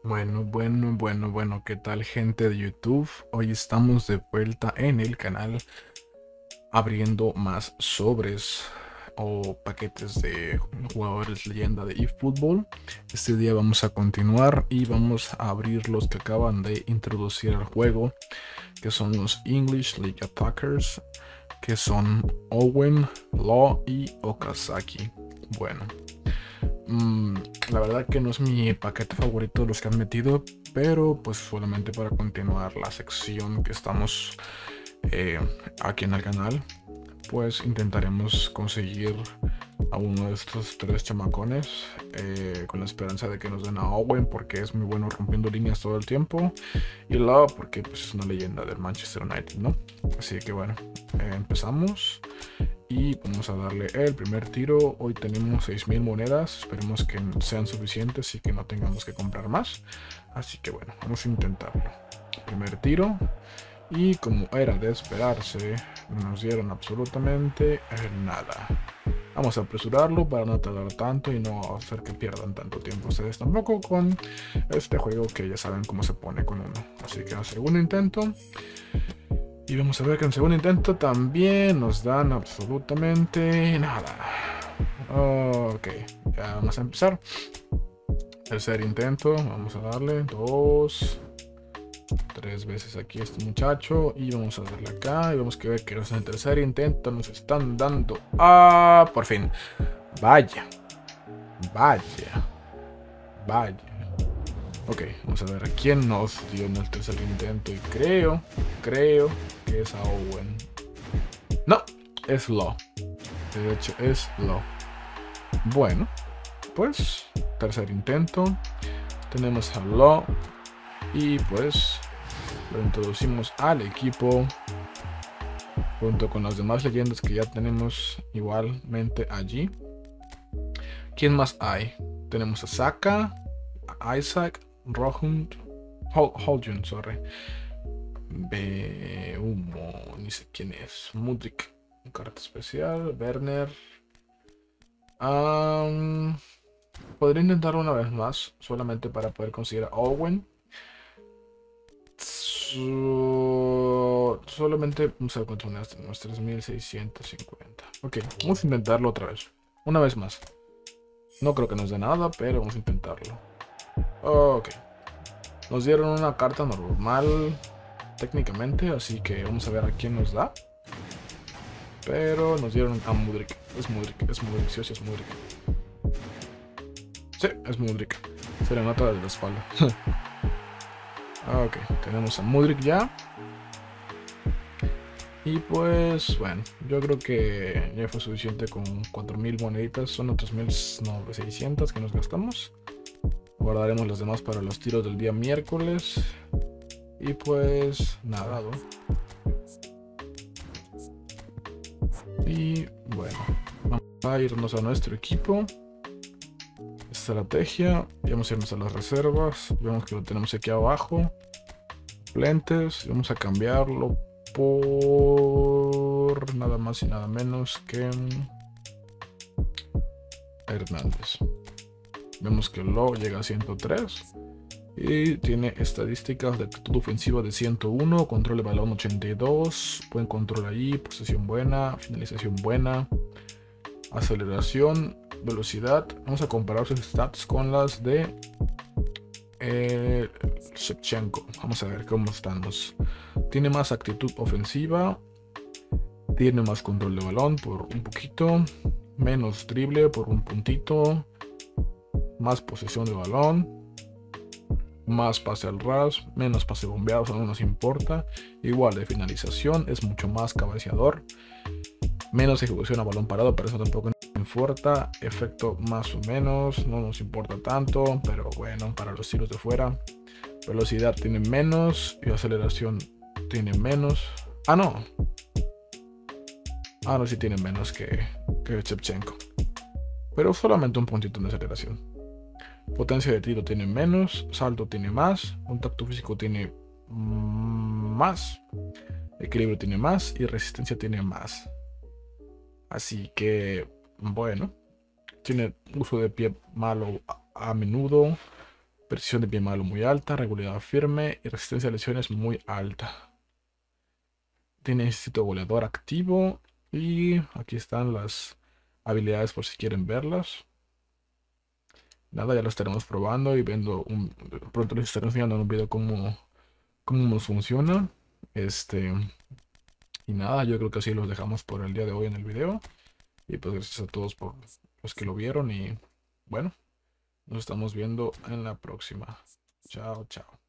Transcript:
Bueno, ¿qué tal, gente de YouTube? Hoy estamos de vuelta en el canal abriendo más sobres o paquetes de jugadores leyenda de eFootball. Este día vamos a continuar y vamos a abrir los que acaban de introducir al juego, que son los English League Attackers, que son Owen, Law y Okazaki. Bueno. Mm, la verdad que no es mi paquete favorito de los que han metido, pero pues solamente para continuar la sección que estamos eh, aquí en el canal, pues intentaremos conseguir a uno de estos tres chamacones, con la esperanza de que nos den a Owen porque es muy bueno rompiendo líneas todo el tiempo, y Lau porque pues es una leyenda del Manchester United, ¿no? Así que bueno, empezamos. Y vamos a darle el primer tiro. Hoy tenemos 6000 monedas. Esperemos que sean suficientes y que no tengamos que comprar más. Así que bueno, vamos a intentarlo. Primer tiro. Y como era de esperarse, no nos dieron absolutamente nada. Vamos a apresurarlo para no tardar tanto y no hacer que pierdan tanto tiempo ustedes tampoco con este juego, que ya saben cómo se pone con uno. Así que al segundo intento. Y vamos a ver que en el segundo intento también nos dan absolutamente nada. Ok, ya vamos a empezar. Tercer intento, vamos a darle dos, tres veces aquí a este muchacho. Y vamos a darle acá. Y vamos a ver que en el tercer intento nos están dando. ¡Ah! Por fin. Vaya. Vaya. Vaya. Ok, vamos a ver a quién nos dio en el tercer intento. Y creo que es a Owen. No, es Law. De hecho, es Law. Bueno, pues, tercer intento. Tenemos a Law. Y pues, lo introducimos al equipo, junto con las demás leyendas que ya tenemos igualmente allí. ¿Quién más hay? Tenemos a Saka, a Isaac, Rohund, Holjun, sorry. Humo, ni sé quién es. Mudrik, carta especial. Werner. Podría intentarlo una vez más, solamente para poder conseguir a Owen. Solamente vamos a encontrar unas 3650. Ok, vamos a intentarlo otra vez. Una vez más. No creo que nos dé nada, pero vamos a intentarlo. Ok. Nos dieron una carta normal, técnicamente, así que vamos a ver a quién nos da. Pero nos dieron a Mudrik. Es Mudrik, sí o sí es Mudrik. Sí, es Mudrik. Se le nota desde la espalda. Ok, tenemos a Mudrik ya. Y pues, bueno, yo creo que ya fue suficiente con 4000 moneditas. Son otras 1600 que nos gastamos. Guardaremos las demás para los tiros del día miércoles. Y pues, nada, ¿no? Y bueno, vamos a irnos a nuestro equipo. Estrategia. Y vamos a irnos a las reservas. Vemos que lo tenemos aquí abajo. Lentes. Vamos a cambiarlo por nada más y nada menos que Hernández. Vemos que Lo llega a 103 y tiene estadísticas de actitud ofensiva de 101, control de balón 82, buen control ahí, posesión buena, finalización buena, aceleración, velocidad. Vamos a comparar sus stats con las de Shevchenko. Vamos a ver cómo estamos. Tiene más actitud ofensiva, tiene más control de balón por un poquito, menos drible por un puntito, más posesión de balón, más pase al ras, menos pase bombeado, eso no nos importa. Igual de finalización, es mucho más cabeceador, menos ejecución a balón parado, pero eso tampoco nos importa. Efecto más o menos, no nos importa tanto, pero bueno, para los tiros de fuera. Velocidad tiene menos y aceleración tiene menos. No, sí tiene menos que Shevchenko, pero solamente un puntito de aceleración. Potencia de tiro tiene menos, salto tiene más, contacto físico tiene más, equilibrio tiene más y resistencia tiene más. Así que, bueno, tiene uso de pie malo a menudo, Precisión de bien malo muy alta, regularidad firme y resistencia a lesiones muy alta. Tiene instinto goleador activo. Y aquí están las habilidades por si quieren verlas. Nada, ya lo estaremos probando y viendo. Pronto les estaré enseñando en un video cómo nos funciona. Y nada, yo creo que así los dejamos por el día de hoy en el video. Y pues gracias a todos por los que lo vieron. Y bueno, nos estamos viendo en la próxima. Chao, chao.